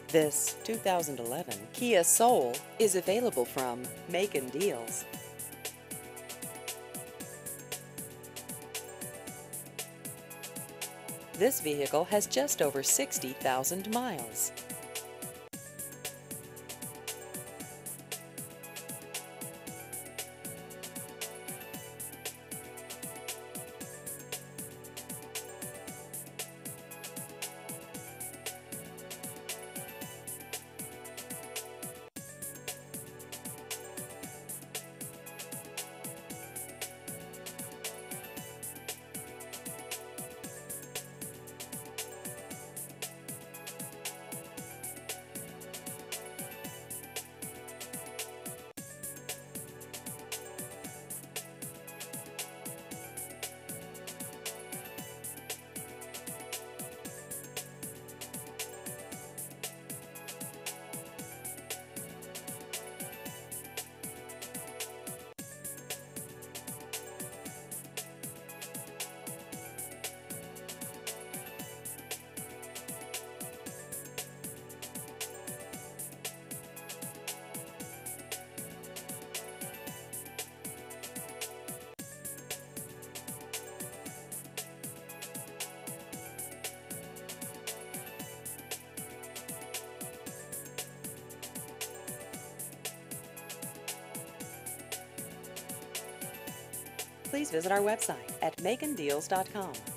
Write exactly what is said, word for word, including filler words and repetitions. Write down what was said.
This two thousand eleven Kia Soul is available from Macon Deals. This vehicle has just over sixty thousand miles. Please visit our website at macon deals dot com.